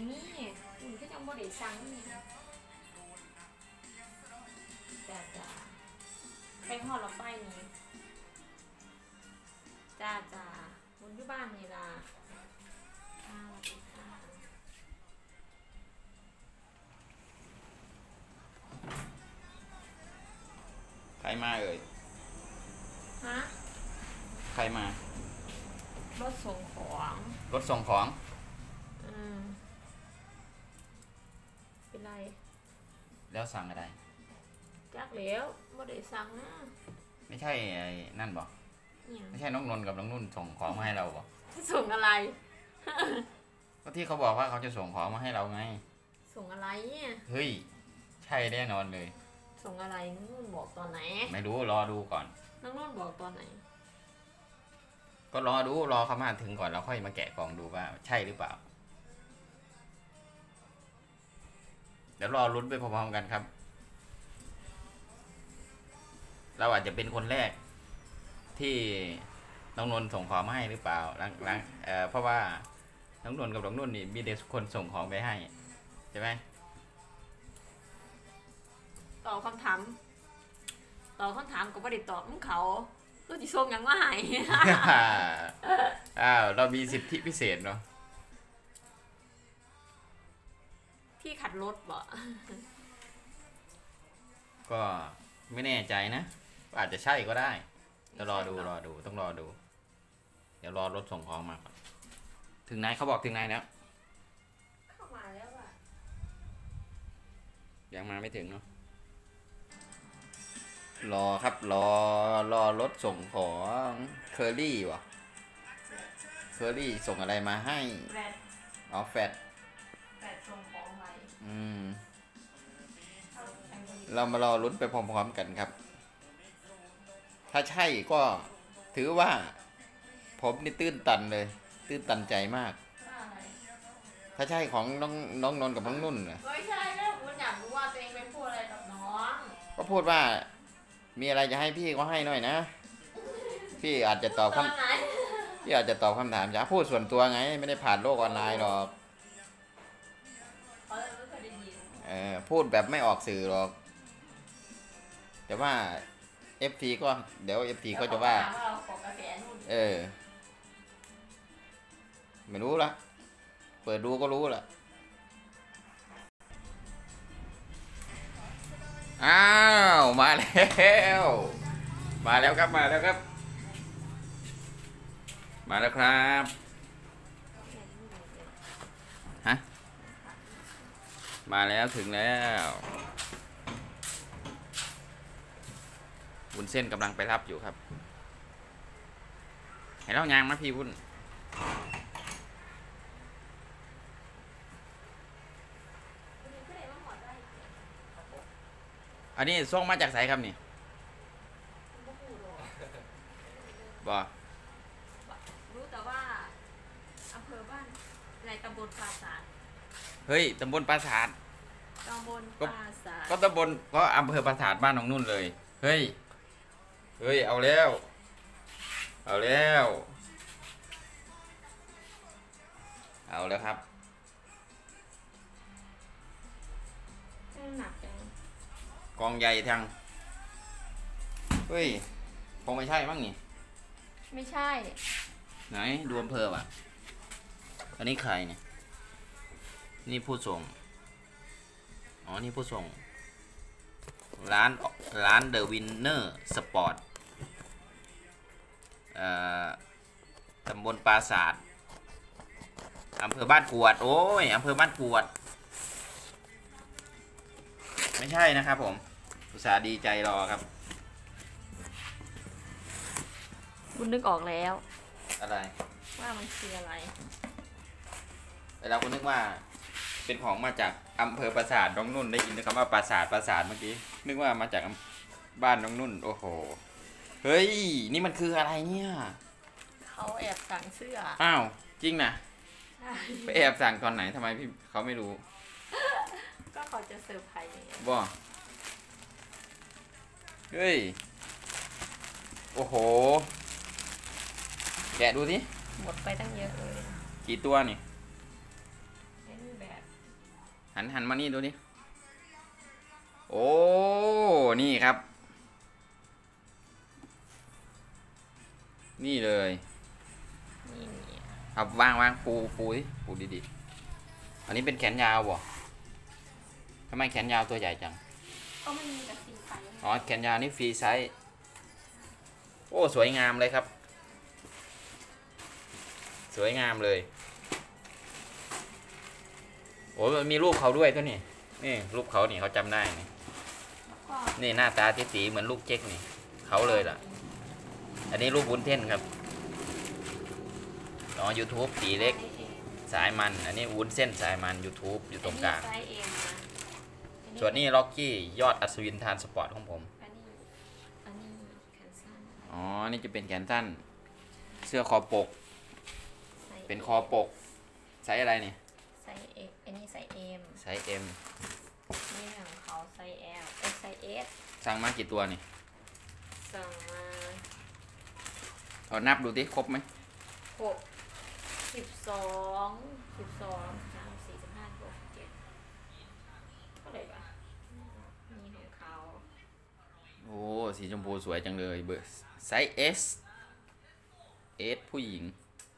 มีอุ่นก็ยังบ่ได้สั่งนี่จ้าไปหอดเราไปนี่จ้าบุญอยู่บ้านนี่ล่ะสวัสดีค่ะใครมาเอ่ยฮะใครมารถส่งของรถส่งของเป็นไรแล้วสั่งอะไรจักแล้วบ่ได้สั่งไม่ใช่ไอ้นั่นบอกไม่ใช่น้องนนท์กับน้องนุ่นส่งของมาให้เราบอกส่งอะไรก็ที่เขาบอกว่าเขาจะส่งของมาให้เราไงส่งอะไรเนี่ยเฮ้ยใช่แน่นอนเลยส่งอะไรน้องนุ่นบอกตอนไหนไม่รู้รอดูก่อนน้องนุ่นบอกตอนไหนก็รอเขามาถึงก่อนแล้วค่อยมาแกะกล่องดูว่าใช่หรือเปล่าเดี๋ยวรอลุ้นไปพร้อมๆกันครับเราอาจจะเป็นคนแรกที่น้องนนท์ส่งของมาให้หรือเปล่าเพราะว่าน้องนนท์กับน้องนุ่นนี่มีเด็กคนส่งของไปให้ใช่ไหมตอบคำถามก็ไม่ได้ตอบมึงเขาก็จะส่งยังว่าหายเรามีสิทธิพิเศษเนาะพี่ขัดรถบ่ก็ไม่แน่ใจนะอาจจะใช่ก็ได้ต้องรอดูต้องรอดูเดี๋ยวรอรถส่งของมาก่อนถึงไหนเขาบอกถึงไหนแล้วเข้ามาแล้วอ่ะยังมาไม่ถึงเนาะรอครับรอรถส่งของเคอรี่วะเคอรี่ส่งอะไรมาให้อ๋อแฟดส่งของไว้เรามารอลุ้นไปพร้อมๆกันครับถ้าใช่ก็ถือว่าผมนี่ตื้นตันเลยตื้นตันใจมากถ้าใช่ของน้องนนท์กับน้องนุ่นนะไม่ใช่แม่ผมอยากรู้ว่าตัวเองไปพูดอะไรกับน้องก็พูดว่ามีอะไรจะให้พี่ก็ให้หน่อยนะพี่อาจจะตอบคำถามจะพูดส่วนตัวไงไม่ได้ผ่านโลกออนไลน์หรอกพูดแบบไม่ออกสื่อหรอกแต่ว่า FT ก็เดี๋ยว FT ก็จะว่าไม่รู้ละเปิดดูก็รู้ละอ้าวมาแล้วครับมาแล้วครับฮะมาแล้วถึงแล้ววุ้นเส้นกำลังไปรับอยู่ครับเห็นแล้วยางนะพี่วุ้นอันนี้ส่งมาจากไสครับนี่บ่รู้แต่ว่าอำเภอบ้านในตำบลปราสาทเฮ้ยตำบลปราสาทก็ตำบลก็อำเภอปราสาทบ้านของนุ่นเลยเฮ้ยเอาแล้วครับหนักจังกองใหญ่ทางเฮ้ยคงไม่ใช่มั้งนี่ไม่ใช่ไหนดูอำเภอว่ะอันนี้ใครเนี่ยนี่ผู้ส่งอ๋อนี่ผู้ส่งร้านเดอะวินเนอร์สปอร์ตตำบลปราสาทอำเภอบ้านกวดโอ้ยอำเภอบ้านกวดไม่ใช่นะครับผมอุตส่าห์ดีใจรอครับคุณนึกออกแล้วอะไรว่ามันคืออะไรแต่เราก็นึกว่าเป็นของมาจากอำเภอปราสาทน้องนุ่นได้ยินคำว่าปราสาทเมื่อกี้นึกว่ามาจากบ้านน้องนุ่นโอ้โหเฮ้ยนี่มันคืออะไรเนี่ยเขาแอบสั่งเสื้ออ้าวจริงนะไปแอบสั่งตอนไหนทำไมพี่เขาไม่รู้ก็เขาจะเซอร์ไพรส์บ่เฮ้ยโอ้โหแกะดูสิหมดไปตั้งเยอะเลยกี่ตัวนี่แบบหันมานี่ดูดิโอ้นี่ครับ นี่เลยนี่ครับวางปูดิปูดีๆอันนี้เป็นแขนยาวบ่ทำไมแขนยาวตัวใหญ่จังก็ไม่มีแบบฟรีไซส์อ๋อแขนยาวนี่ฟรีไซส์โอ้สวยงามเลยครับสวยงามเลยโอ้มีรูปเขาด้วยตัวนี้นี่รูปเขานี่เขาจำได้นี่นี่หน้าตาตีๆเหมือนลูกเจ๊กนี่เขาเลยล่ะอันนี้รูปวุ้นเส้นครับอ๋อ YouTube ตีเล็กสายมันอันนี้วุ้นเส้นสายมัน YouTube อยู่ตรงกลางส่วนนี้ล็อกกี้ยอดอัศวินทานสปอร์ตของผมอันนี้แขนสั้นอ๋อนี่จะเป็นแขนสั้นเสื้อคอปกเป็นคอปกไซส์อะไรนี่ไซส์ X อันนี้ไซส์ M ไซส์ M นี่ของเขาไซส์ L ไซส์ S สั่งมากี่ตัวนี่สั่งมาเอานับดูดิครบไหม 6 12 13 14 15 16 17เท่าไหร่ปะนี่ของเขาโอ้สีชมพูสวยจังเลยเบอร์ไซส์ S ผู้หญิง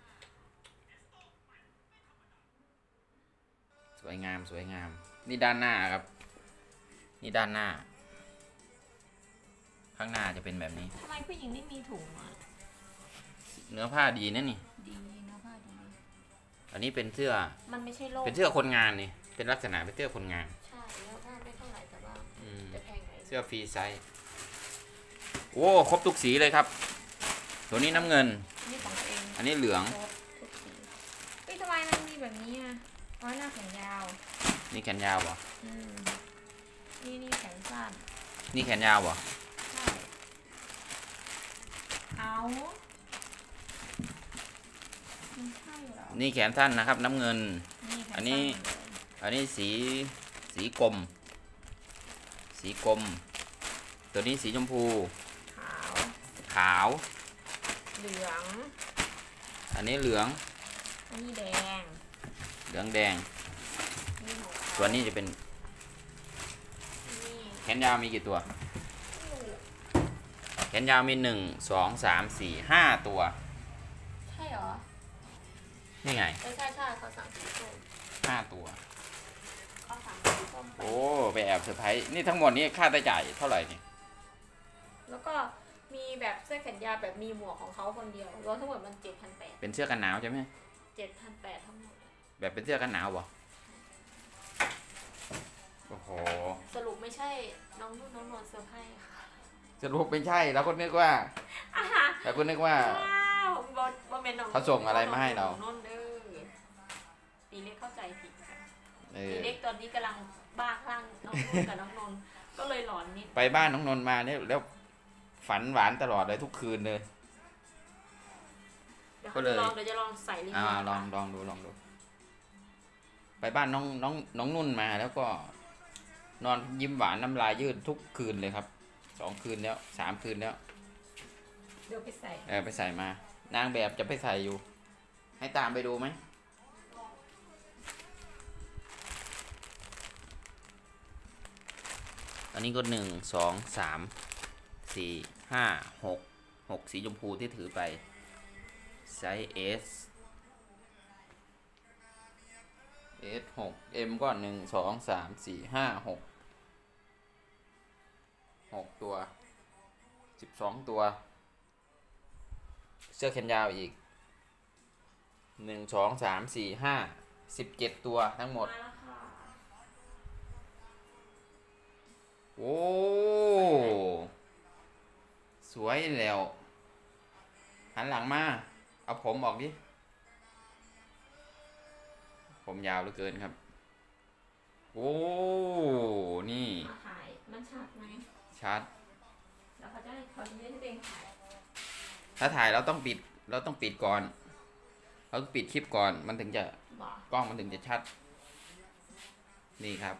สวยงามนี่ด้านหน้าครับนี่ด้านหน้าข้างหน้าจะเป็นแบบนี้ทำไมผู้หญิงไม่มีถุงอ่ะเนื้อผ้าดีนะนี่ดีเนื้อผ้าดีอันนี้เป็นเสื้อมันไม่ใช่โลกเป็นเสื้อคนงานนี่เป็นลักษณะเป็นเสื้อคนงานใช่เนื้อผ้าไม่เท่าไหร่แต่ว่าจะแพงไหมเสื้อฟรีไซส์โอ้ครบทุกสีเลยครับตัวนี้น้ำเงินนี่ของตัวเองอันนี้เหลืองทุกสีเฮ้ยทำไมมันมีแบบนี้อ่ะอ๋อหน้าแขนยาวนี่แขนยาวบ่นี่แขนสั้นนี่แขนยาวบ่ใช่เอานี่แขนสั้นนะครับน้ำเงินอันนี้สีกลมตัวนี้สีชมพูขาวเหลืองอันนี้เหลืองอันนี้แดงส่วนนี้จะเป็นแขนยาวมีกี่ตัวแขนยาวมี1 2 3 4 5ตัวใช่เหรอนี่ไงใช่เขาสั่งสีส้ม 5ตัวเขาสั่งสีส้มโอ้ไปแอบเซอร์ไพรส์นี่ทั้งหมดนี้ค่าใช้จ่ายเท่าไหร่นี่แล้วก็มีแบบเสื้อแขนยาวแบบมีหมวกของเขาคนเดียวรวมทั้งหมดมัน 7,800 เป็นเสื้อกันหนาวใช่ไหม 7,800ทั้งหมดแบบเป็นเสื้อกันหนาวบ่โอ้โหสรุปไม่ใช่น้องนุ่นน้องนวลเซอร์ไพรส์ค่ะสรุปไม่ใช่แล้วก็นึกว่าเขาส่งอะไรมาให้เราตีเล็กเข้าใจผิดค่ะตีเล็กตอนนี้กำลังบ้าคลั่งน้องนุ่นกับน้องนนท์ก็เลยหลอนนิดไปบ้านน้องนนท์มาเนี่ยแล้วฝันหวานตลอดเลยทุกคืนเลยก็เลยเดี๋ยวจะลองใส่ลิ้นลองดูไปบ้านน้องนุ่นมาแล้วก็นอนยิ้มหวานน้ำลายยืดทุกคืนเลยครับ2 คืนแล้ว3 คืนแล้วเดี๋ยวไปใส่ไปใส่มานางแบบจะไปใส่อยู่ให้ตามไปดูไหมอันนี้ก็1 2 3 4 5 6สีชมพูที่ถือไปไซส์ S 6 M ก็1 2 3 4 5 6 ตัว12ตัวเสื้อแขนยาวอีก1 2 3 4 5 17ตัวทั้งหมดโอ้สวยแล้วหันหลังมาเอาผมออกดิผมยาวเหลือเกินครับโอ้นี่ถ่ายมันชัดไหมชัดแล้วเขาจะให้ตัวเองถ่ายถ้าถ่ายเราต้องปิดก่อนเราต้องปิดคลิปก่อนมันถึงจะกล้องมันถึงจะชัดนี่ครับ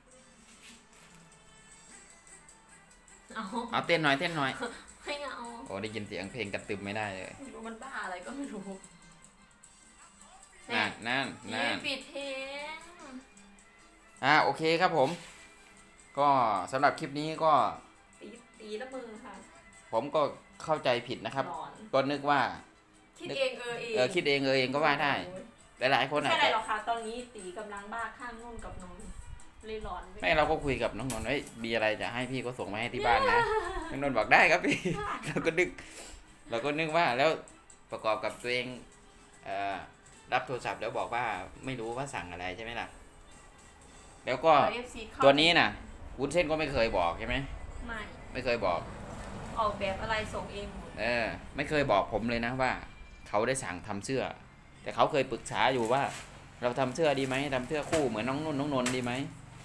เอาเต้นหน่อยไม่เอาโอ้ได้ยินเสียงเพลงกระตึมไม่ได้เลยไม่รู้มันบ้าอะไรก็ไม่รู้นั่นปิดเพลงโอเคครับผม ก็สำหรับคลิปนี้ก็ตีละมือค่ะผมก็เข้าใจผิดนะครับหลอนก็นึกว่าคิดเองเองคิดเองก็ว่าได้แต่หลายคนอาจไม่ใช่อะไรจะหรอกค่ะตอนนี้ตีกำลังบ้าข้างนุ่นกับนนท์เลยหลอนปไม่เราก็คุยกับน้องนนท์มีอะไรจะให้พี่ก็ส่งมาให้ที่บ้านนะน้องนนท์บอกได้ครับพี่ เราก็นึกว่าแล้วประกอบกับตัวเองรับโทรศัพท์แล้วบอกว่าไม่รู้ว่าสั่งอะไรใช่ไหมล่ะแล้วก็ FC เข้าตัวนี้น่ะวุ้นเส้นก็ไม่เคยบอกใช่ไหม ไม่เคยบอกออกแบบอะไรส่งเองหมดไม่เคยบอกผมเลยนะว่าเขาได้สั่งทำเสื้อ แต่เขาเคยปรึกษาอยู่ว่า เราทำเสื้อดีไหมทำเสื้อคู่เหมือนน้องนุ่นน้องนนท์ดีไหม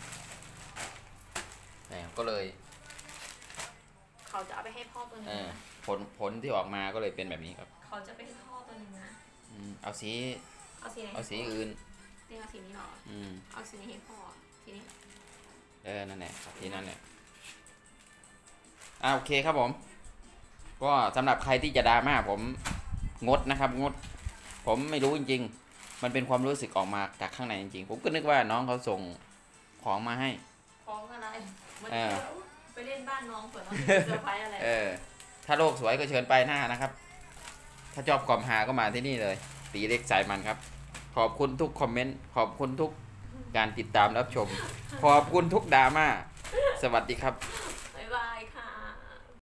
ก็เลยเขาจะเอาไปให้พ่อตัวนึงนะผลที่ออกมาก็เลยเป็นแบบนี้ครับเขาจะไปให้พ่อตัวนึงนะเอาสีเอาสีไหนเอาสีอื่นนี่เอาสีนี้หรอเอาสีนี้ให้พ่อสีนี้นั่นแหละครับที่นั่นแหละโอเคครับผม ก็สำหรับใครที่จะดราม่าผมงดนะครับงด ผมไม่รู้จริงๆมันเป็นความรู้สึกออกมาจากข้างในจริงๆผมก็นึกว่าน้องเขาส่งของมาให้ของอะไรมันไปเล่นบ้านน้องเผื่อน้องเซอร์ไพรส์อะไรถ้าโลกสวยก็เชิญไปหน้านะครับ ถ้าชอบความฮาก็มาที่นี่เลย ตีเล็กสายมันครับ ขอบคุณทุกคอมเมนต์ ขอบคุณทุกการติดตามรับชม ขอบคุณทุกดราม่า สวัสดีครับ